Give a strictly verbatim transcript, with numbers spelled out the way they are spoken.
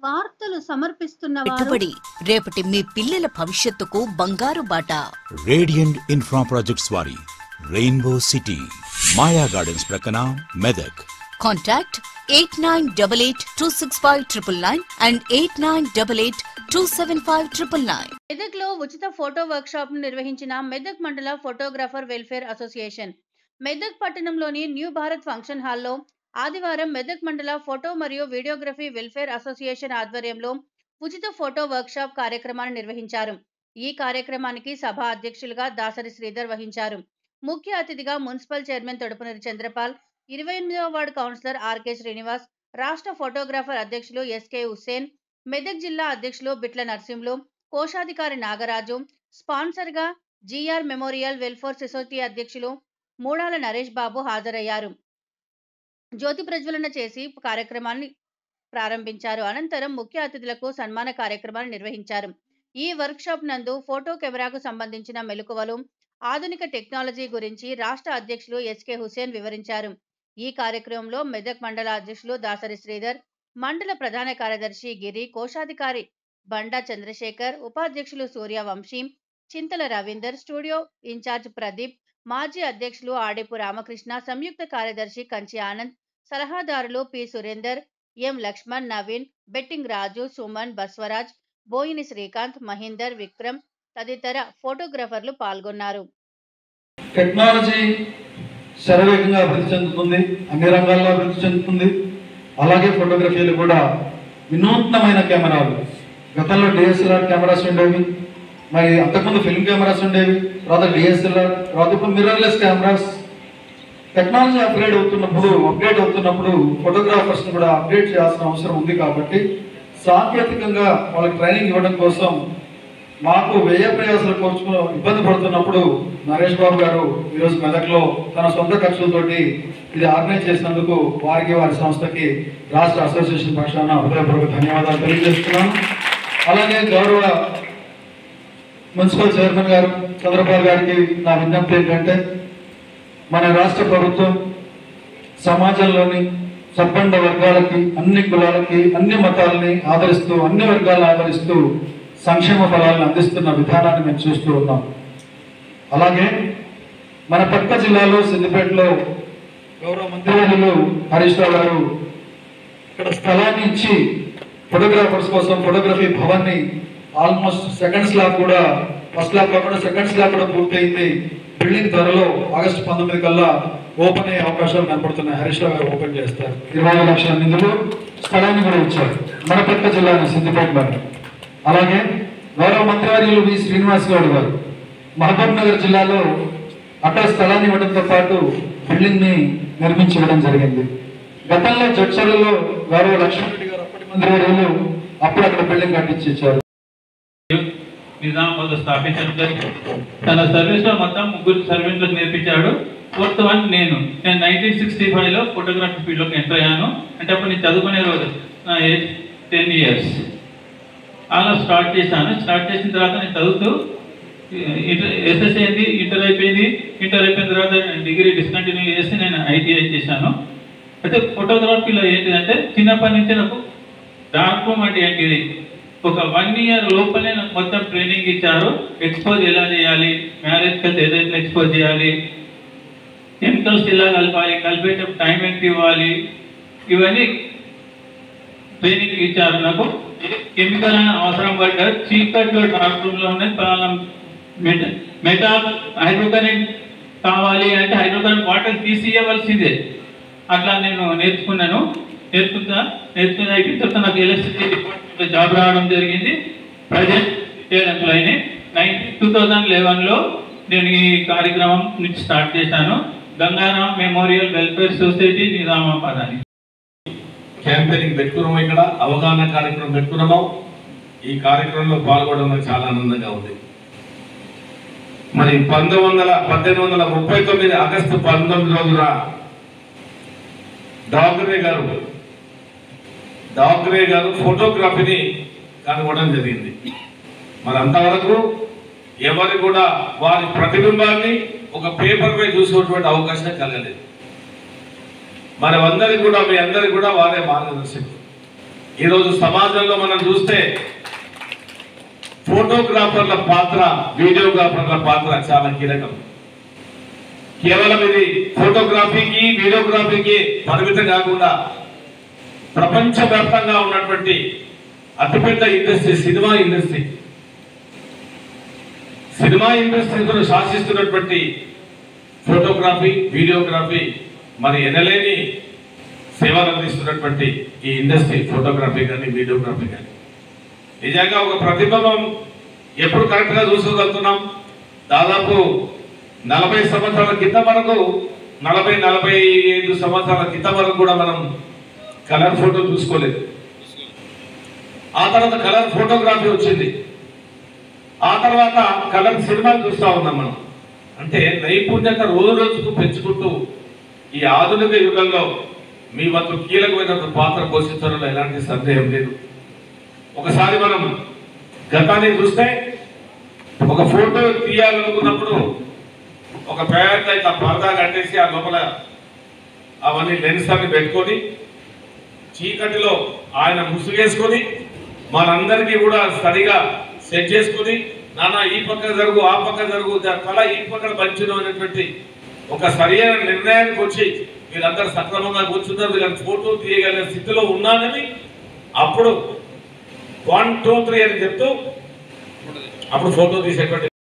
వార్తలు సమర్పిస్తున్నవారు పెట్టుబడి రేపటి మీ పిల్లల భవిష్యత్తుకు బంగారు బాట. రేడియంట్ ఇన్ఫ్రా ప్రాజెక్ట్స్ వారి రెయిన్బో సిటీ మాయా గార్డెన్స్ ప్రక్కన Medak. Contact eight nine double eight two six five triple nine and eight nine double eight two seven five triple nine. Medak లో ఉచిత ఫోటో వర్క్ షాప్ ను నిర్వహించిన మెదక్ మండల ఫోటోగ్రాఫర్ వెల్ఫేర్ అసోసియేషన్. మెదక్ పట్టణంలోని new Bharat function హాల్లో ఆదివారం మెదక్ మండల ఫోటో మరియు వీడియోగ్రఫీ వెల్ఫేర్ అసోసియేషన్ ఆధ్వర్యంలో ఉచిత ఫోటో వర్క్ షాప్ కార్యక్రమాన్ని నిర్వహించారు. ఈ కార్యక్రమానికి సభ అధ్యక్షులుగా దాసరి శ్రీధర్ వహించారు. ముఖ్య అతిథిగా మున్సిపల్ చైర్మన్ తొడుపునరి చంద్రపాల్, ఇరవై ఎనిమిదవ వార్డు కౌన్సిలర్ ఆర్కే శ్రీనివాస్, రాష్ట్ర ఫోటోగ్రాఫర్ అధ్యక్షులు ఎస్కే హుస్సేన్, మెదక్ జిల్లా అధ్యక్షులు బిట్ల నర్సింహులు, కోశాధికారి నాగరాజు, స్పాన్సర్ గా జిఆర్ మెమోరియల్ వెల్ఫేర్ సొసైటీ అధ్యక్షులు మూడాల నరేష్ బాబు హాజరయ్యారు. జ్యోతి ప్రజ్వలన చేసి కార్యక్రమాన్ని ప్రారంభించారు. అనంతరం ముఖ్య అతిథులకు సన్మాన కార్యక్రమాన్ని నిర్వహించారు. ఈ వర్క్ షాప్ నందు ఫోటో కెమెరాకు సంబంధించిన మెలకువలు, ఆధునిక టెక్నాలజీ గురించి రాష్ట్ర అధ్యక్షులు ఎస్కే హుస్సేన్ వివరించారు. ఈ కార్యక్రమంలో మెదక్ మండల అధ్యక్షులు దాసరి శ్రీధర్, మండల ప్రధాన కార్యదర్శి గిరి, కోశాధికారి బండా చంద్రశేఖర్, ఉపాధ్యక్షులు సూర్య వంశీ, చింతల రవీందర్, స్టూడియో ఇన్ఛార్జ్ ప్రదీప్, మాజీ అధ్యక్షులు ఆడేపు రామకృష్ణ, సంయుక్త కార్యదర్శి కంచి ఆనంద్, సలహాదారులు P Surender, M Laxman, Naveen, betting Raju, Suman, Baswaraj, Boini Srikanth, Mahender, Vikram తదితర ఫోటోగ్రాఫర్లు పాల్గొన్నారు. టెక్నాలజీ శరవేగంగా అభివృద్ధి చెందుతుంది, అన్ని రంగాల్లో అభివృద్ధి చెందుతుంది. అలాగే ఫోటోగ్రఫీలు కూడా వినూత్నమైన కెమెరాలు, గతంలో డిఎస్ఎల్ఆర్ కెమెరాస్ ఉండేవి, మరి అంతకుముందు ఫిల్మ్ కెమెరాస్ ఉండేవి, తర్వాత డిఎస్ఎల్ఆర్, తర్వాత ఇప్పుడు మిర్రర్లెస్ కెమెరాస్. టెక్నాలజీ అప్గ్రేడ్ అవుతున్నప్పుడు అప్డేట్ అవుతున్నప్పుడు ఫోటోగ్రాఫర్స్ కూడా అప్డేట్ చేయాల్సిన అవసరం ఉంది. కాబట్టి సాంకేతికంగా వాళ్ళకి ట్రైనింగ్ ఇవ్వడం కోసం మాకు వ్యయ ప్రయాసాలు కోర్చుకుని ఇబ్బంది పడుతున్నప్పుడు నరేష్ బాబు గారు ఈరోజు మెదక్లో తన సొంత ఖర్చులతోటి ఇది ఆర్గనైజ్ చేసినందుకు వారికి, వారి సంస్థకి రాష్ట్ర అసోసియేషన్ పక్షాన హృదయపూర్వక ధన్యవాదాలు తెలియజేస్తున్నాను. అలాగే గౌరవ మున్సిపల్ చైర్మన్ గారు చంద్రపాల్ గారికి నా విజ్ఞప్తి ఏంటంటే, మన రాష్ట్ర ప్రభుత్వం సమాజంలోని సంపన్న వర్గాలకి, అన్ని కులాలకి, అన్ని మతాలని ఆదరిస్తూ, అన్ని వర్గాలను ఆదరిస్తూ సంక్షేమ ఫలాలను అందిస్తున్న విధానాన్ని మేము చూస్తూ ఉన్నాం. అలాగే మన పక్క జిల్లాలో సిద్దిపేటలో గౌరవ మంత్రివర్యులు హరీష్ రావు గారు ఇక్కడ స్థలాన్ని ఇచ్చి ఫోటోగ్రాఫర్స్ కోసం ఫోటోగ్రఫీ భవన్ని ఆల్మోస్ట్ సెకండ్ స్లాబ్ కూడా, ఫస్ట్ స్లాబ్ కాకుండా సెకండ్ స్లాబ్ కూడా పూర్తయింది. బిల్డింగ్ త్వరలో ఆగస్టు పంతొమ్మిది కల్లా ఓపెన్ అయ్యే అవకాశాలు కనపడుతున్నాయి. హరీష్ రావు గారు ఓపెన్ చేస్తారు. ఇరవై ఐదు లక్షల నిధులు స్థలాన్ని కూడా ఇచ్చారు మన పక్క జిల్లా సిద్దిపేటలో. అలాగే గౌరవ మంత్రివర్యులు వి శ్రీనివాస్ గౌడ్ గారు మహబూబ్ నగర్ జిల్లాలో అక్కడ స్థలాన్ని ఇవ్వడంతో పాటు బిల్డింగ్ ని నిర్మించి ఇవ్వడం జరిగింది. గతంలో జడ్చర్లలో గౌరవ లక్ష్మణరెడ్డి గారు అప్పటి మంత్రివర్యులు అప్పుడు అక్కడ బిల్డింగ్ కట్టించి ఇచ్చారు. నిజామాబాద్ స్థాపించడం జరిగింది. తన సర్వీస్ లో మొత్తం ముగ్గురు సర్వెంట్లకు నేర్పించాడు. ఫోర్త్ వన్ నేను నేను నైన్టీన్ సిక్స్టీ ఫైవ్ లో ఫోటోగ్రఫీ ఫీల్డ్లోకి ఎంటర్ అయ్యాను. అంటే అప్పుడు నేను చదువుకునే రోజు నా ఏజ్ టెన్ ఇయర్స్ అలా స్టార్ట్ చేశాను. స్టార్ట్ చేసిన తర్వాత నేను చదువుతూ ఇంటర్ ఎస్ఎస్సీ అయింది, ఇంటర్ అయిపోయింది. ఇంటర్ అయిపోయిన తర్వాత డిగ్రీ డిస్కంటిన్యూ చేసి నేను ఐటీఐ చేశాను. అయితే ఫోటోగ్రఫీలో ఏంటిదంటే చిన్నప్పటి నుంచి నాకు డార్క్ రూమ్ అంటే ఏంటిది, ఒక వన్ ఇయర్ లోపలే నాకు మొత్తం ట్రైనింగ్ ఇచ్చారు. ఎక్స్పోజ్ ఎలా చేయాలి, మ్యారేజ్ కలిసి ఏదైతే ఎక్స్పోజ్ చేయాలి, కెమికల్స్ ఎలా కలపాలి, కలిపేటప్పుడు టైం ఎంత ఇవ్వాలి, ఇవన్నీ ట్రైనింగ్ ఇచ్చారు. నాకు కెమికల్ అని అవసరం పడ్డ చీకట్లో డార్క్ రూమ్లో ఉన్నాయి పలానా మెటాల్ హైడ్రోకరెంట్ కావాలి అంటే హైడ్రోకరెంట్ వాటర్ తీసి ఇవ్వవలసిందే. అట్లా నేను నేర్చుకున్నాను. నేర్చుకుంటా నేర్చుకుని అయిపోయిన తర్వాత నాకు ఎలక్ట్రిసిటీ డిపార్ట్మెంట్లో జాబ్ రావడం జరిగింది. ప్రజెంట్ రిటైర్డ్ ఎంప్లాయీని. నైన్టీన్ టూ థౌజండ్ లెవెన్లో నేను ఈ కార్యక్రమం నుంచి స్టార్ట్ చేశాను. Gangaram memorial welfare society Nizamabad అని క్యాంపెయినింగ్ పెట్టుకున్నాము. ఇక్కడ అవగాహన కార్యక్రమం పెట్టుకున్నాము. ఈ కార్యక్రమంలో పాల్గొనడం నాకు చాలా ఆనందంగా ఉంది. మరి పంతొమ్మిది వందల పద్దెనిమిది వందల ముప్పై తొమ్మిది ఆగస్టు పంతొమ్మిది రోజున డాగ్రే గారు డాగ్రే గారు ఫోటోగ్రఫీని కనుగొనడం జరిగింది. మరి అంతవరకు ఎవరు కూడా వారి ప్రతిబింబాన్ని ఒక పేపర్ పై చూసేటువంటి అవకాశం కలగలేదు. మనమందరికి కూడా మీ అందరికి కూడా వారే మార్గదర్శకులు. ఈరోజు సమాజంలో మనం చూస్తే ఫోటోగ్రాఫర్ల పాత్ర, వీడియోగ్రాఫర్ల పాత్ర చాలా కీలకం. కేవలం ఇది ఫోటోగ్రఫీకి వీడియోగ్రఫీకి పరిమితం కాకుండా ప్రపంచవ్యాప్తంగా ఉన్నటువంటి అతిపెద్ద ఇండస్ట్రీ సినిమా ఇండస్ట్రీ. సినిమా ఇండస్ట్రీతో శాసిస్తున్నటువంటి ఫోటోగ్రఫీ, వీడియోగ్రఫీ మరి ఎనలేని సేవలు అందిస్తున్నటువంటి ఈ ఇండస్ట్రీ ఫోటోగ్రఫీ కానీ వీడియోగ్రఫీ కానీ నిజంగా ఒక ప్రతిబింబం ఎప్పుడు కరెక్ట్గా చూసుకోగలుగుతున్నాం. దాదాపు నలభై సంవత్సరాల క్రితం వరకు నలభై నలభై ఐదు సంవత్సరాల క్రితం వరకు కూడా మనం కలర్ ఫోటో చూసుకోలేదు. ఆ తర్వాత కలర్ ఫోటోగ్రఫీ వచ్చింది. ఆ తర్వాత కలర్ సినిమాలు చూస్తూ ఉన్నాం మనం. అంటే నైపుణ్యత రోజు రోజుకు పెంచుకుంటూ ఈ ఆధునిక యుగంలో మీ వంతు కీలకమైన పాత్ర పోషించడంలో ఎలాంటి సందేహం లేదు. ఒకసారి మనం గతాన్ని చూస్తే ఒక ఫోటో తీయాలనుకున్నప్పుడు ఒక పేద ఇట్లా పరదా కట్టేసి ఆ లోపల అవన్నీ లెన్స్ అన్ని పెట్టుకొని చీకటిలో ఆయన ముసుగేసుకొని మనందరికీ కూడా సరిగా సెట్ చేసుకుని నాన్న ఈ పక్క జరుగు ఆ పక్క జరుగు తల ఈ పక్కన పంచును అనేటువంటి ఒక సరైన నిర్ణయానికి వచ్చి వీళ్ళందరూ సక్రమంగా కూర్చున్నారు, వీళ్ళని ఫోటో తీయగలిగిన స్థితిలో ఉన్నానని అప్పుడు వన్ టూ త్రీ అని చెప్తూ అప్పుడు ఫోటో తీసేటువంటి